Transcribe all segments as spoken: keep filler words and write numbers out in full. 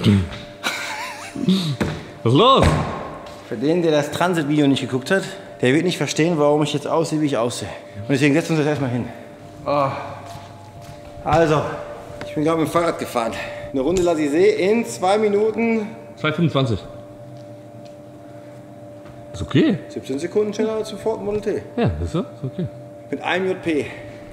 Was ist los? Für den, der das Transit-Video nicht geguckt hat, der wird nicht verstehen, warum ich jetzt aussehe, wie ich aussehe. Und deswegen setzen wir uns jetzt erstmal hin. Oh. Also, ich bin gerade mit dem Fahrrad gefahren. Eine Runde Lassi See in zwei Minuten. zwei fünfundzwanzig. Ist okay. siebzehn Sekunden schneller als im Ford Model T. Ja, ist so, ist okay. Mit einem J P.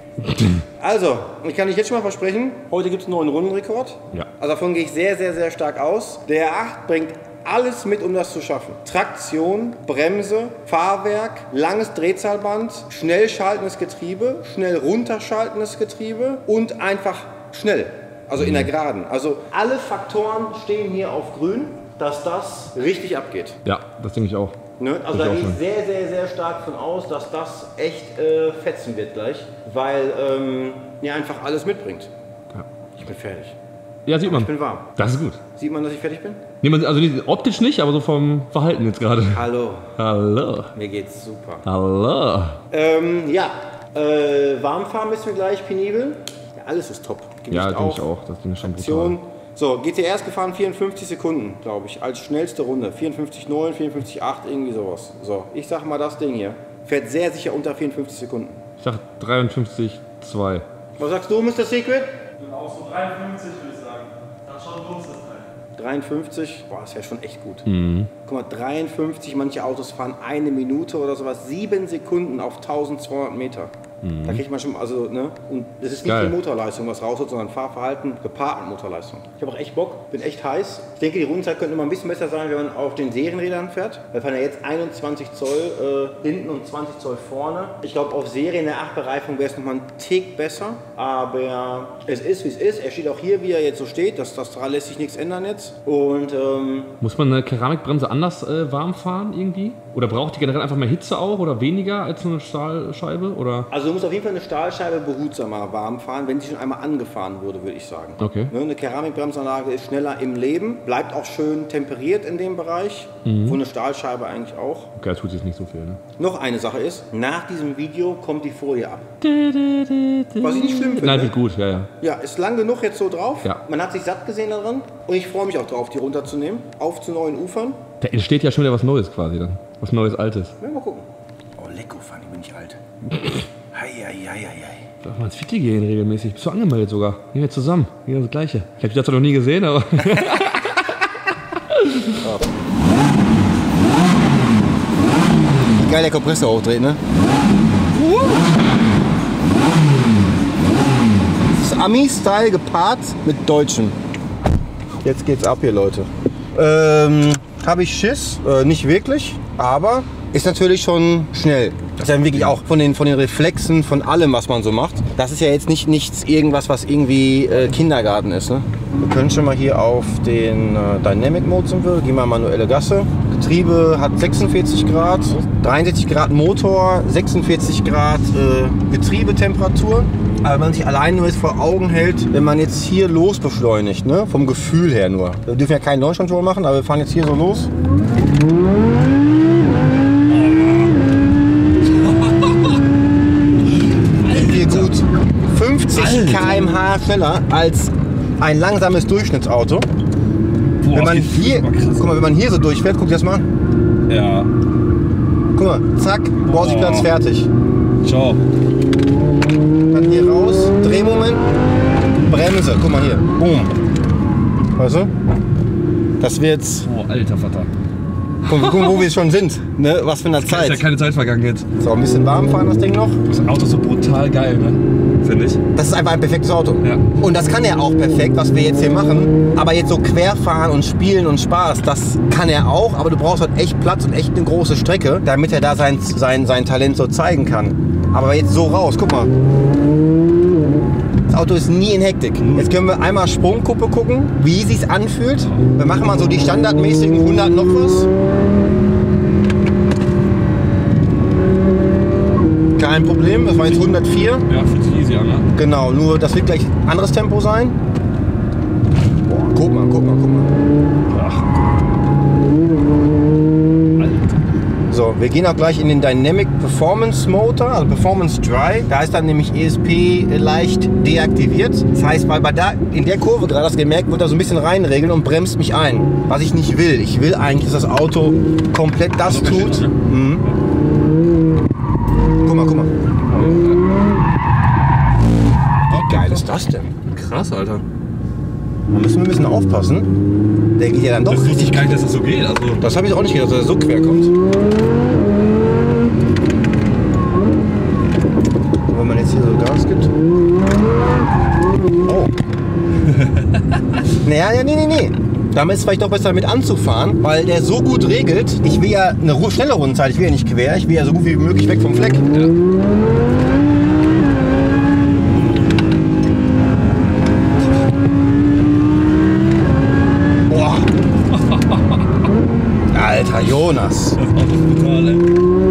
Also, ich kann dich jetzt schon mal versprechen, heute gibt es einen neuen Rundenrekord. Ja. Also davon gehe ich sehr, sehr, sehr stark aus. Der R acht bringt alles mit, um das zu schaffen. Traktion, Bremse, Fahrwerk, langes Drehzahlband, schnell schaltendes Getriebe, schnell runterschaltendes Getriebe und einfach schnell, also in der Geraden. Also alle Faktoren stehen hier auf grün, dass das richtig abgeht. Ja, das denke ich auch. Ne? Also da gehe ich sehr, sehr, sehr stark von aus, dass das echt äh, fetzen wird gleich, weil ähm, ja einfach alles mitbringt. Ja. Ich bin fertig. Ja, sieht man. Ich bin warm. Das ist gut. Sieht man, dass ich fertig bin? Nee, man, also nicht, optisch nicht, aber so vom Verhalten jetzt gerade. Hallo. Hallo. Mir geht's super. Hallo. Ähm, ja, äh, warm fahren müssen wir gleich, penibel. Ja, alles ist top. Gewicht Ja, denke auch. ich auch. Das Ding ist schon Aktion. brutal. So, G T R ist gefahren vierundfünfzig Sekunden, glaube ich, als schnellste Runde. vierundfünfzig Komma neun, vierundfünfzig Komma acht, irgendwie sowas. So, ich sag mal, das Ding hier fährt sehr sicher unter vierundfünfzig Sekunden. Ich sag dreiundfünfzig Komma zwei. Was sagst du, Mister Secret? Ich bin auch so dreiundfünfzig, würde ich sagen. Das ist schon los, das Teil. dreiundfünfzig, boah, das wäre schon echt gut. Mhm. Guck mal, dreiundfünfzig, manche Autos fahren eine Minute oder sowas, sieben Sekunden auf tausendzweihundert Meter. Mhm. Da kriegt man schon, also, ne? Und das ist nicht Geil. die Motorleistung, was rausholt, sondern Fahrverhalten gepaart mit Motorleistung. Ich habe auch echt Bock, bin echt heiß. Ich denke, die Rundenzeit könnte immer ein bisschen besser sein, wenn man auf den Serienrädern fährt. Wir fahren ja jetzt einundzwanzig Zoll äh, hinten und zwanzig Zoll vorne. Ich glaube, auf Serien der acht-Bereifung wäre es nochmal ein Tick besser. Aber es ist, wie es ist. Er steht auch hier, wie er jetzt so steht. Das, das daran lässt sich nichts ändern jetzt. Und ähm, Muss man eine Keramikbremse anders äh, warm fahren irgendwie? Oder braucht die generell einfach mehr Hitze auch oder weniger als so eine Stahlscheibe? Oder? Also du musst auf jeden Fall eine Stahlscheibe behutsamer warm fahren, wenn sie schon einmal angefahren wurde, würde ich sagen. Okay. Ne, eine Keramikbremsanlage ist schneller im Leben, bleibt auch schön temperiert in dem Bereich, Mhm. wo eine Stahlscheibe eigentlich auch. Okay, da tut sich nicht so viel, ne? Noch eine Sache ist, nach diesem Video kommt die Folie ab. Was ich nicht schlimm finde. Nein, wird gut, ja, ja. Ja, ist lang genug jetzt so drauf. Ja. Man hat sich satt gesehen daran und ich freue mich auch drauf, die runterzunehmen, auf zu neuen Ufern. Da entsteht ja schon wieder was Neues quasi dann. Was Neues, Altes. Ja, mal gucken. Oh, lecko, Fanny, bin ich alt. Hei, hei, hei, hei. Darf mal ins Fitti gehen regelmäßig. Bist du angemeldet sogar? Gehen wir zusammen. Gehen wir das Gleiche. Ich habe dich dazu noch nie gesehen, aber... Geil, der Kompressor hochdreht, ne? Das ist Ami-Style gepaart mit Deutschen. Jetzt geht's ab hier, Leute. Ähm, habe ich Schiss? Äh, nicht wirklich, aber ist natürlich schon schnell. Das ist ja wirklich auch von den, von den Reflexen, von allem, was man so macht. Das ist ja jetzt nicht nichts irgendwas, was irgendwie äh, Kindergarten ist. Ne? Wir können schon mal hier auf den äh, Dynamic Mode sind wir. Gehen wir manuelle Gasse. Getriebe hat sechsundvierzig Grad, dreiundsechzig Grad Motor, sechsundvierzig Grad äh, Getriebetemperatur. Aber wenn man sich allein nur jetzt vor Augen hält, wenn man jetzt hier los beschleunigt, ne? Vom Gefühl her nur. Wir dürfen ja keinen Launch Control machen, aber wir fahren jetzt hier so los. Hier gut fünfzig Kilometer pro Stunde schneller als ein langsames Durchschnittsauto. Boah, Wenn man das geht hier, super krass. guck mal, wenn man hier so durchfährt, guck dir das mal an. Ja. Guck mal, zack, Borsigplatz Oh. fertig. Ciao. Dann hier raus, Drehmoment, Bremse, guck mal hier, boom. Weißt du? Das wird jetzt, Oh, alter Vater. guck, guck mal, wo wir schon sind, ne? Was für eine Da ist ja Zeit. keine Zeit vergangen jetzt. So, ein bisschen warm fahren das Ding noch. Das Auto ist so brutal geil, ne? Finde ich. Das ist einfach ein perfektes Auto. Ja. Und das kann er auch perfekt, was wir jetzt hier machen. Aber jetzt so querfahren und spielen und Spaß, das kann er auch. Aber du brauchst halt echt Platz und echt eine große Strecke, damit er da sein, sein, sein Talent so zeigen kann. Aber jetzt so raus, guck mal. Das Auto ist nie in Hektik. Jetzt können wir einmal Sprungkuppe gucken, wie sich's anfühlt. Wir machen mal so die standardmäßigen hundert noch was. Kein Problem, das war jetzt hundertvier. Ja, fühlt sich easy an, ne? Genau, nur das wird gleich ein anderes Tempo sein. Boah, guck mal, guck mal, guck mal. Ach. Alter. So, wir gehen auch gleich in den Dynamic Performance Motor, also Performance Dry. Da ist dann nämlich E S P leicht deaktiviert. Das heißt, weil bei da, in der Kurve gerade das gemerkt wird, er so ein bisschen reinregeln und bremst mich ein. Was ich nicht will. Ich will eigentlich, dass das Auto komplett das tut. Mhm. Guck mal, guck mal. Wie geil ist das denn? Krass, Alter. Da müssen wir ein bisschen aufpassen. Der geht ja dann doch Das wusste ich richtig. gar nicht, dass das so geht. Also, Das habe ich auch nicht gedacht, dass er so quer kommt. Und wenn man jetzt hier so Gas gibt. Oh. Naja, ja, nee, nee, nee. Damit ist es vielleicht doch besser damit anzufahren, weil der so gut regelt. Ich will ja eine ru- schnelle Rundenzeit, ich will ja nicht quer, ich will ja so gut wie möglich weg vom Fleck. ja. Boah. Alter Jonas. Das Auto ist brutal, ey.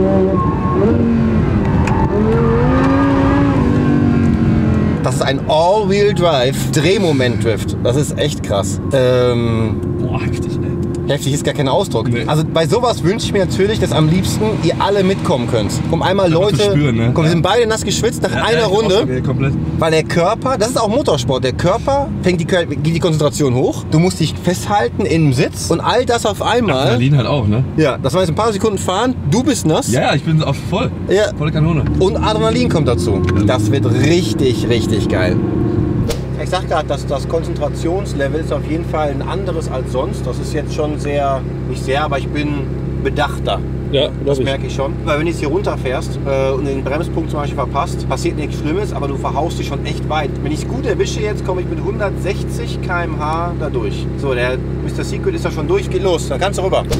Das ist ein All-Wheel-Drive Drehmoment-Drift. Das ist echt krass. Ähm, Boah, heftig, ey. heftig ist gar kein Ausdruck. Nee. Also bei sowas wünsche ich mir natürlich, dass am liebsten ihr alle mitkommen könnt. Komm einmal Leute, zu spüren, ne? komm, wir Ja. sind beide nass geschwitzt nach Ja, einer ja, Runde. Okay, komplett. Weil der Körper, das ist auch Motorsport, der Körper fängt die, geht die Konzentration hoch. Du musst dich festhalten im Sitz und all das auf einmal. Adrenalin halt auch, ne? Ja, das war jetzt ein paar Sekunden fahren, du bist nass. Ja, ja, ich bin auf voll. Ja. Volle Kanone. Und Adrenalin kommt dazu. Das wird richtig, richtig geil. Ich sag gerade, dass das Konzentrationslevel ist auf jeden Fall ein anderes als sonst. Das ist jetzt schon sehr, nicht sehr, aber ich bin bedachter. Ja, Das merke ich schon. Weil wenn du jetzt hier runterfährst äh, und den Bremspunkt zum Beispiel verpasst, passiert nichts Schlimmes, aber du verhaust dich schon echt weit. Wenn ich es gut erwische jetzt, komme ich mit hundertsechzig Kilometer pro Stunde da durch. So, der Mister Secret ist da schon durch, geht los, dann kannst du rüber.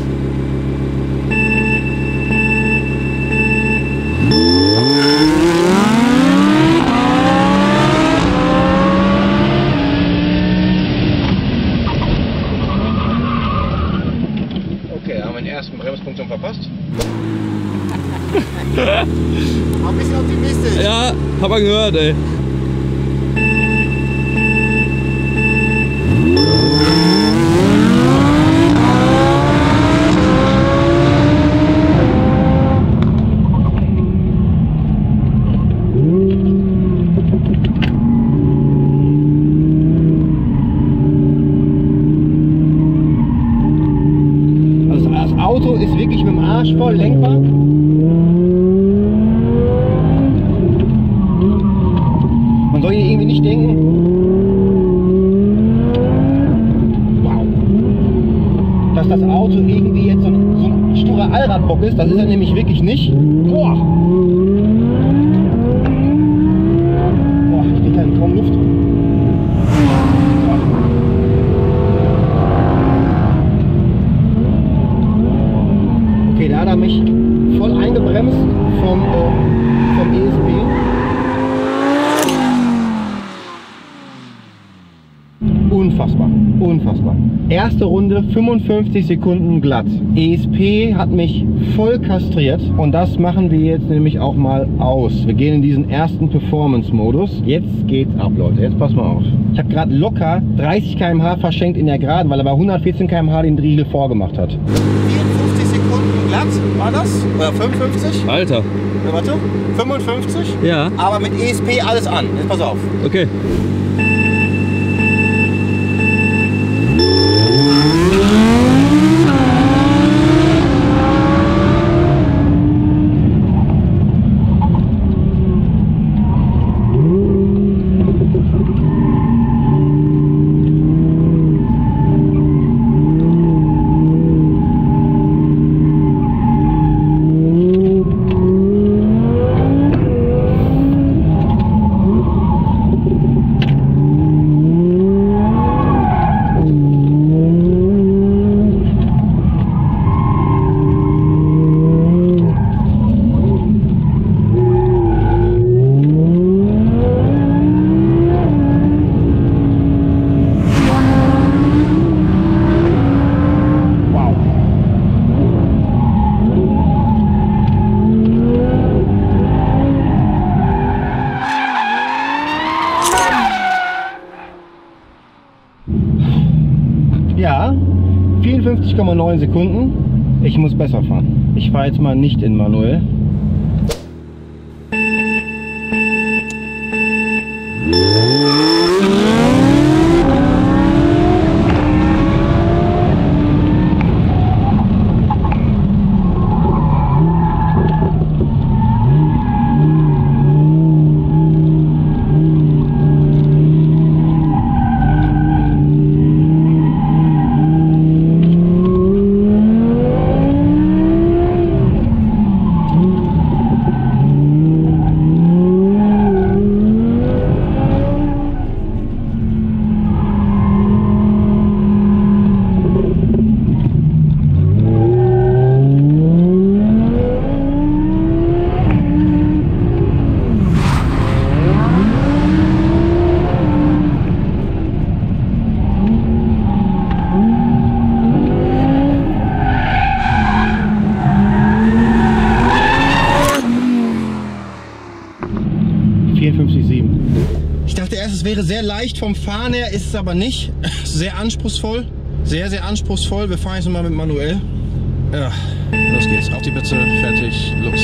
Okay, haben wir den ersten Bremspunkt schon verpasst. Ein bisschen optimistisch. Ja, hab man gehört, ey. Also das Auto ist wirklich mit dem Arsch voll lenkbar. Man soll hier irgendwie nicht denken, wow, dass das Auto irgendwie jetzt so ein, so ein sturer Allradbock ist. Das ist er nämlich wirklich nicht. Boah, Boah ich krieg halt kaum Luft. Okay, da hat er mich voll eingebremst vom, äh, vom E S P. Unfassbar, unfassbar. Erste Runde fünfundfünfzig Sekunden glatt. E S P hat mich voll kastriert und das machen wir jetzt nämlich auch mal aus. Wir gehen in diesen ersten Performance-Modus. Jetzt geht's ab, Leute. Jetzt pass mal auf. Ich habe gerade locker dreißig Kilometer pro Stunde verschenkt in der Geraden, weil er bei hundertvierzehn Kilometer pro Stunde den Riegel vorgemacht hat. vierundfünfzig Sekunden glatt war das? Oder fünfundfünfzig? Alter. Ja, warte. fünfundfünfzig? Ja. Aber mit E S P alles an. Jetzt pass auf. Okay. Ja, vierundfünfzig Komma neun Sekunden. Ich muss besser fahren. Ich fahre jetzt mal nicht in manuell. vierundfünfzig Komma sieben. Ich dachte erst, es wäre sehr leicht vom Fahren her, ist es aber nicht. Sehr anspruchsvoll, sehr, sehr anspruchsvoll. Wir fahren jetzt mal mit manuell. Ja, los geht's. Auf die Plätze, fertig, los.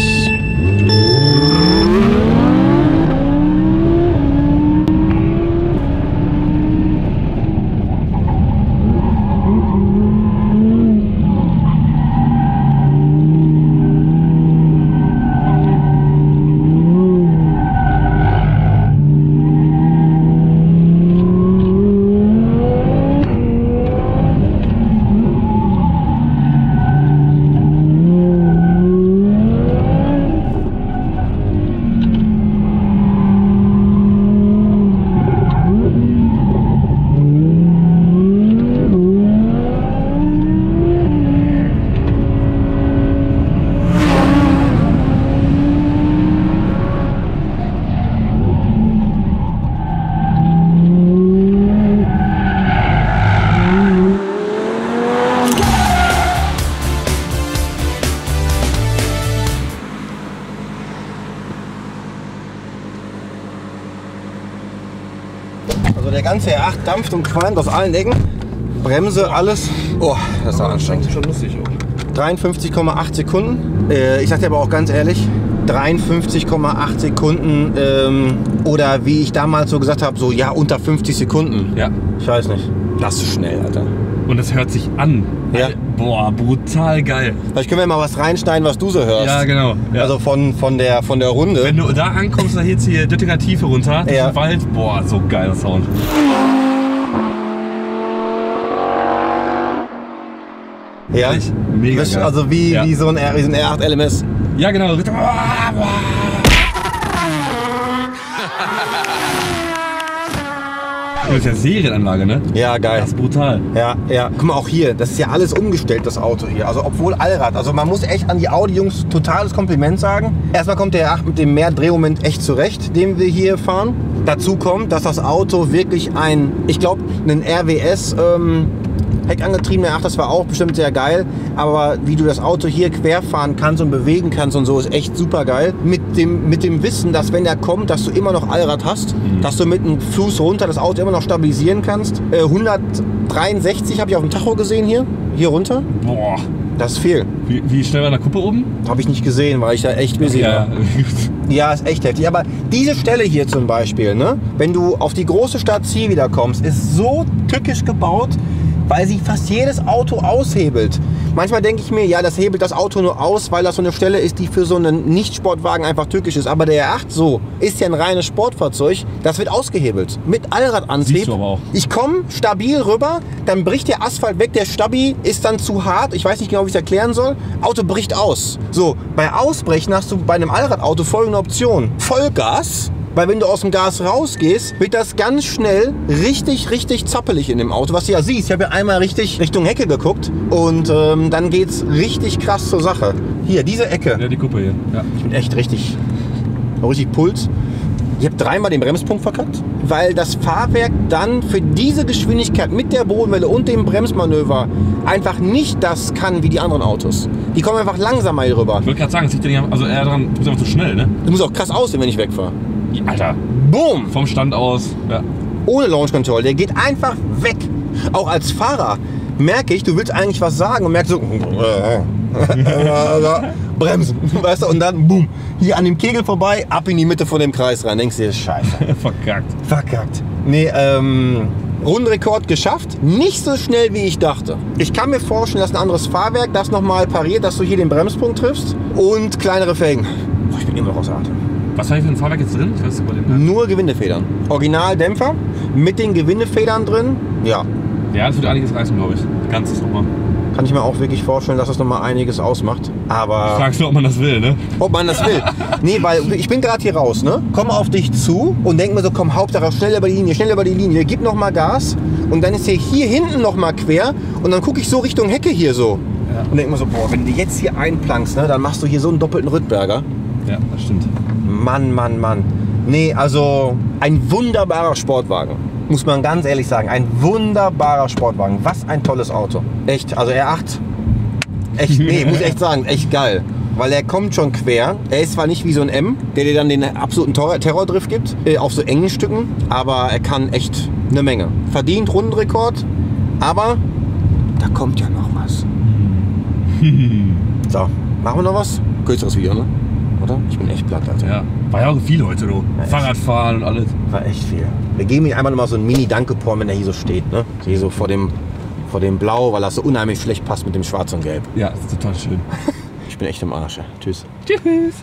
Also der ganze R acht dampft und qualmt aus allen Ecken. Bremse, alles. Oh, das war anstrengend. Schon lustig auch. dreiundfünfzig Komma acht Sekunden. Äh, ich sag dir aber auch ganz ehrlich, dreiundfünfzig Komma acht Sekunden ähm, oder wie ich damals so gesagt habe, so ja unter fünfzig Sekunden. Ja. Ich weiß nicht. Das ist schnell, Alter. Und es hört sich an. Ja. Boah, brutal geil. Vielleicht können wir mal was reinschneiden, was du so hörst. Ja, genau. Ja. Also von, von, der, von der Runde. Wenn du da ankommst, dann jetzt hier Döttinger Tiefe runter, ja. im Wald, boah, so geiler Sound. Ja, Ehrlich, mega das, geil. also wie, Ja. wie, so ein R, wie so ein R acht L M S. Ja, genau. Das ist ja Serienanlage, ne? Ja, geil. Das ist brutal. Ja, ja. Guck mal, auch hier, das ist ja alles umgestellt, das Auto hier. Also obwohl Allrad. Also man muss echt an die Audi-Jungs totales Kompliment sagen. Erstmal kommt der R acht mit dem Mehrdrehmoment echt zurecht, den wir hier fahren. Dazu kommt, dass das Auto wirklich ein, ich glaube, einen R W S ähm, heckangetriebener R acht, das war auch bestimmt sehr geil. Aber wie du das Auto hier querfahren kannst und bewegen kannst und so, ist echt super geil. Mit dem, mit dem Wissen, dass wenn er kommt, dass du immer noch Allrad hast, mhm. dass du mit einem Fuß runter das Auto immer noch stabilisieren kannst. Äh, hundertdreiundsechzig habe ich auf dem Tacho gesehen hier, hier runter. Boah. Das ist viel. Wie, wie schnell war der Kuppe oben? Habe ich nicht gesehen, weil ich da echt busy Ja, war. Ja, ist echt heftig. Aber diese Stelle hier zum Beispiel, ne, wenn du auf die große Stadt Ziel wieder kommst, ist so tückisch gebaut, weil sie fast jedes Auto aushebelt. Manchmal denke ich mir, ja, das hebelt das Auto nur aus, weil das so eine Stelle ist, die für so einen Nicht-Sportwagen einfach tückisch ist. Aber der R acht so ist ja ein reines Sportfahrzeug, das wird ausgehebelt. Mit Allradantrieb. Siehst du aber auch. Ich komme stabil rüber, dann bricht der Asphalt weg, der Stabi ist dann zu hart. Ich weiß nicht genau, wie ich es erklären soll. Auto bricht aus. So, bei Ausbrechen hast du bei einem Allradauto folgende Option. Vollgas. Weil wenn du aus dem Gas rausgehst, wird das ganz schnell richtig, richtig zappelig in dem Auto. Was du ja siehst, ich habe ja einmal richtig Richtung Hecke geguckt und ähm, dann geht's richtig krass zur Sache. Hier, diese Ecke. Ja, die Kuppe hier. Ja. Ich bin echt richtig, richtig Puls. Ich habe dreimal den Bremspunkt verkackt, weil das Fahrwerk dann für diese Geschwindigkeit mit der Bodenwelle und dem Bremsmanöver einfach nicht das kann wie die anderen Autos. Die kommen einfach langsamer hier rüber. Ich wollte gerade sagen, es liegt ja nicht, also eher daran, du bist einfach zu schnell, ne? Du musst auch krass aussehen, wenn ich wegfahre. Alter. Boom! Vom Stand aus. Ja. Ohne Launch Control. Der geht einfach weg. Auch als Fahrer merke ich, du willst eigentlich was sagen und merkst so, Bremsen, weißt du, und dann boom, hier an dem Kegel vorbei, ab in die Mitte von dem Kreis rein. Denkst du dir, scheiße. Verkackt. Verkackt. Nee, ähm, Rundenrekord geschafft. Nicht so schnell, wie ich dachte. Ich kann mir vorstellen, dass ein anderes Fahrwerk das nochmal pariert, dass du hier den Bremspunkt triffst und kleinere Felgen. Boah, ich bin immer noch außer Atem. Was war hier für ein Fahrwerk jetzt drin? Ich weiß über den Nur Gewindefedern. Originaldämpfer mit den Gewindefedern drin. Ja. Ja, das wird einiges reißen, glaube ich. Ganzes nochmal. Kann ich mir auch wirklich vorstellen, dass das nochmal einiges ausmacht. Aber Fragst du, ob man das will, ne? ob man das will. Nee, weil ich bin gerade hier raus, ne? Komme auf dich zu und denk mir so, komm, Hauptsache schnell über die Linie, schnell über die Linie. Gib noch mal Gas und dann ist er hier hinten noch mal quer und dann gucke ich so Richtung Hecke hier so. Ja. Und denk mir so, boah, wenn du jetzt hier einplankst, ne, dann machst du hier so einen doppelten Rüttberger. Ja, das stimmt. Mann, Mann, Mann. Nee, also ein wunderbarer Sportwagen. Muss man ganz ehrlich sagen, ein wunderbarer Sportwagen. Was ein tolles Auto. Echt, also R acht, echt, nee, muss ich echt sagen, echt geil. Weil er kommt schon quer. Er ist zwar nicht wie so ein M, der dir dann den absoluten Terror Terrordrift gibt, äh, auf so engen Stücken, aber er kann echt eine Menge. Verdient Rundenrekord, aber da kommt ja noch was. So, machen wir noch was? Kürzeres Video, ne? Oder? Ich bin echt platt, Alter. Ja, war ja auch viel heute, du. Ja, Fahrradfahren und alles. War echt viel. Wir geben ihm einmal noch mal so einen Mini-Danke-Porn, wenn er hier so steht, ne? Hier so vor dem, vor dem Blau, weil das so unheimlich schlecht passt mit dem Schwarz und Gelb. Ja, das ist total schön. Ich bin echt im Arsch. Ja. Tschüss. Tschüss.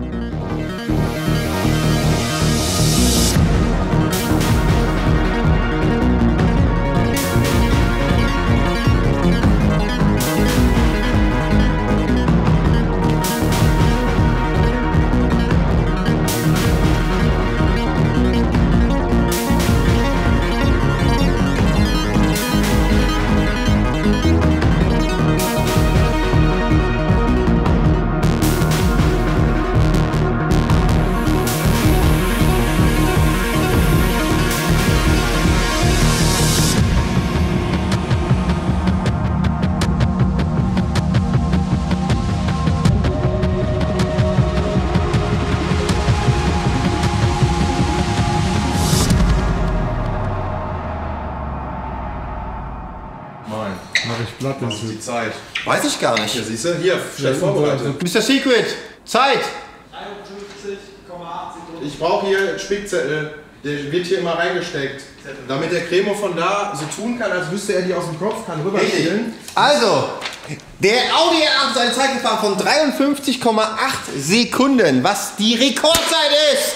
Platt ist die Zeit. Weiß ich gar nicht. Hier, siehst du? Hier, schlecht vorbereitet. Mister Secret, Zeit! einundfünfzig Komma acht Sekunden. Ich brauche hier einen Spickzettel. Der wird hier immer reingesteckt. Damit der Cremo von da so tun kann, als wüsste er die aus dem Kopf, kann rüberspielen. Also, der Audi R acht hat eine Zeit gefahren von dreiundfünfzig Komma acht Sekunden, was die Rekordzeit ist.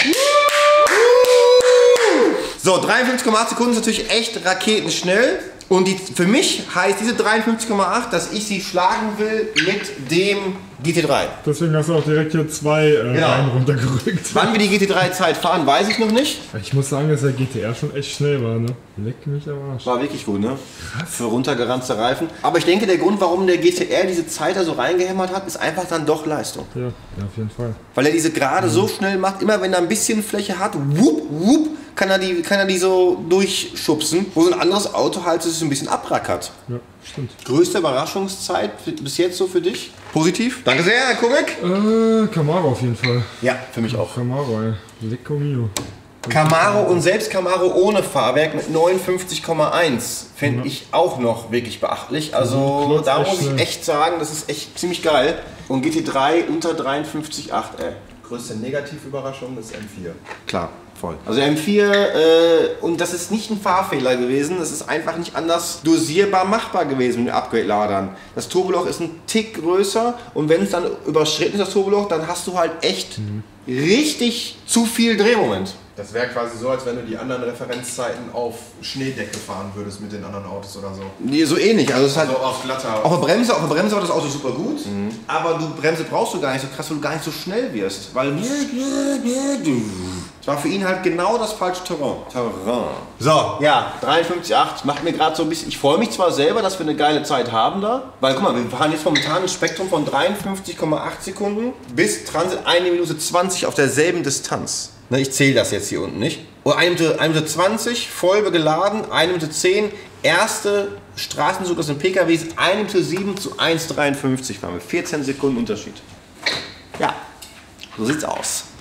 So, dreiundfünfzig Komma acht Sekunden ist natürlich echt raketenschnell. Und die, für mich heißt diese dreiundfünfzig Komma acht, dass ich sie schlagen will mit dem G T drei. Deswegen hast du auch direkt hier zwei äh, Genau. Reihen runtergerückt. Wann wir die G T drei Zeit fahren, weiß ich noch nicht. Ich muss sagen, dass der G T R schon echt schnell war, ne? Leck mich am Arsch. War wirklich gut, ne? Für runtergeranzte Reifen. Aber ich denke, der Grund, warum der G T R diese Zeit da so reingehämmert hat, ist einfach dann doch Leistung. Ja, ja, auf jeden Fall. Weil er diese gerade so schnell macht, immer wenn er ein bisschen Fläche hat, wupp, wupp, kann er die, kann er die so durchschubsen. Wo so ein anderes Auto halt so ein bisschen abrackert. Ja, stimmt. Größte Überraschungszeit bis jetzt so für dich? Positiv? Danke sehr, Herr Kubik. Äh, Camaro auf jeden Fall. Ja, für mich auch. Camaro, ey. Lecco mio. Camaro und selbst Camaro ohne Fahrwerk mit neunundfünfzig Komma eins finde Ja. ich auch noch wirklich beachtlich. Also Klotz da echt muss ich schnell. echt sagen, das ist echt ziemlich geil. Und G T drei unter dreiundfünfzig Komma acht, ey. Größte Negativüberraschung ist M vier. Klar, voll. Also M vier, äh, und das ist nicht ein Fahrfehler gewesen, das ist einfach nicht anders dosierbar machbar gewesen mit den Upgrade-Ladern. Das Turboloch ist ein Tick größer und wenn es dann überschritten ist, das Turboloch, dann hast du halt echt Mhm. richtig zu viel Drehmoment. Das wäre quasi so, als wenn du die anderen Referenzzeiten auf Schneedecke fahren würdest mit den anderen Autos oder so. Nee, so ähnlich. Also es ist halt Also auf glatter. auf der Bremse, auf der Bremse war das Auto super gut, aber du Bremse brauchst du gar nicht so krass, weil du gar nicht so schnell wirst. Weil es war für ihn halt genau das falsche Terrain. Terrain. So, ja, dreiundfünfzig Komma acht macht mir gerade so ein bisschen. Ich freue mich zwar selber, dass wir eine geile Zeit haben da, weil guck mal, wir fahren jetzt momentan ein Spektrum von dreiundfünfzig Komma acht Sekunden bis Transit eine Minute zwanzig auf derselben Distanz. Ne, ich zähle das jetzt hier unten nicht. Und eine Minute, eine Minute zwanzig, voll geladen, eine Minute zehn, erste Straßenzug aus den P K Ws, eine Minute sieben zu eins Komma dreiundfünfzig fahren wir. vierzehn Sekunden Unterschied. Ja, so sieht's aus.